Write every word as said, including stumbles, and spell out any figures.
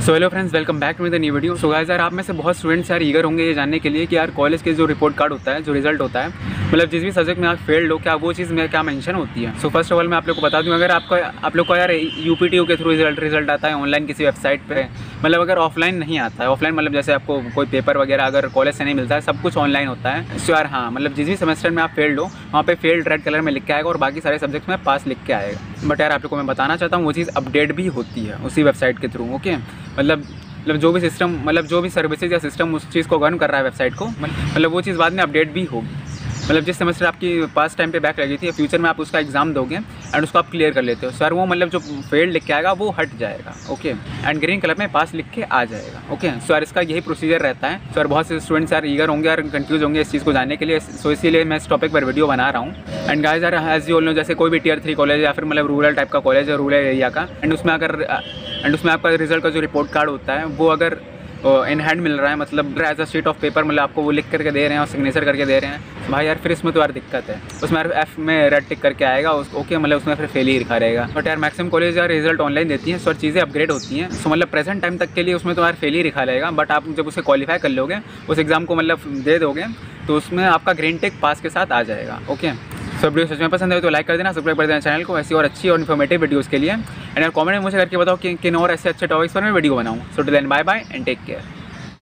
So hello friends, welcome back to the new video. So guys यार, आप में से बहुत स्टूडेंट्स यार ईगर होंगे ये जानने के लिए कि यार कॉलेज के जो रिपोर्ट कार्ड होता है, जो रिजल्ट होता है, मतलब जिस भी सब्जेक्ट में आप फेल्ड हो, क्या वो चीज़ में क्या मेंशन होती है। सो फर्स्ट ऑफ ऑल मैं आप लोग को बता दूं, अगर आपका आप लोग को यार यूपीटीयू के थ्रू रिजल्ट रिजल्ट आता है ऑनलाइन किसी वेबसाइट पे, मतलब अगर ऑफलाइन नहीं आता है, ऑफलाइन मतलब जैसे आपको कोई पेपर वगैरह अगर कॉलेज से नहीं मिलता है, सब कुछ ऑनलाइन होता है। सो यार हाँ, मतलब जिस भी सेमेस्टर में आप फेल्ड हो वहाँ पे फेल्ड रेड कलर में लिख के आएगा और बाकी सारे सब्जेक्ट में पास लिख के आएगा। बट यार आप लोग को मैं बताना चाहता हूँ वो चीज़ अपडेट भी होती है उसी वेबसाइट के थ्रू। ओके, मतलब मतलब जो भी सिस्टम मतलब जो भी सर्विसेज या सिस्टम उस चीज़ को गवर्न कर रहा है वेबसाइट को, मतलब वो चीज़ बाद में अपडेट भी होगी। मतलब जिस सेमेस्टर आपकी पास टाइम पे बैक लगी थी, फ्यूचर में आप उसका एग्जाम दोगे एंड उसको आप क्लियर कर लेते हो, सर वो मतलब जो फेल्ड लिख के आएगा वो हट जाएगा। ओके, एंड ग्रीन कलर में पास लिख के आ जाएगा। ओके, सो यार इसका यही प्रोसीजर रहता है। सो यार बहुत से स्टूडेंट्स यार ईगर होंगे यार, कंफ्यूज होंगे इस चीज़ को जानने के लिए, सो इसीलिए मैं इस टॉपिक पर वीडियो बना रहा हूँ। एंड गाइस यार, एज यू ऑल नो, जैसे कोई भी टीयर थ्री कॉलेज या फिर मतलब रूरल टाइप का कॉलेज है, रूरल एरिया का, एंड उसमें अगर एंड उसमें आपका रिजल्ट का जो रिपोर्ट कार्ड होता है वो अगर इन हैंड मिल रहा है, मतलब as a sheet of paper, मतलब आपको वो लिख करके दे रहे हैं और सिग्नेचर करके दे रहे हैं, भाई यार फिर इसमें तो यार दिक्कत है। उसमें यार एफ में रेड टिक करके आएगा उसको, ओके, मतलब उसमें फिर फेल ही लिखा रहेगा। बट यार मैक्सिमम कॉलेज यार रिजल्ट ऑनलाइन देती हैं, सो चीज़ें अपग्रेड होती हैं। सो मतलब प्रेजेंट टाइम तक के लिए उसमें तो यार फेल ही लिखा रहेगा, बट आप जब उसे क्वालिफाई कर लोगे, उस एग्ज़ाम को मतलब दे दोगे, तो उसमें आपका ग्रीन टिक पास के साथ आ जाएगा। ओके, सो वीडियो सच में पसंद है तो लाइक कर देना, सब्सक्राइब कर देना चैनल को ऐसी और अच्छी और इन्फॉर्मेटिव वीडियोज़ के लिए। एंड यार कमेंट में मुझे करके बताओ कि किन और ऐसे अच्छे टॉपिक्स पर मैं वीडियो बनाऊँ। So till then bye bye and take care.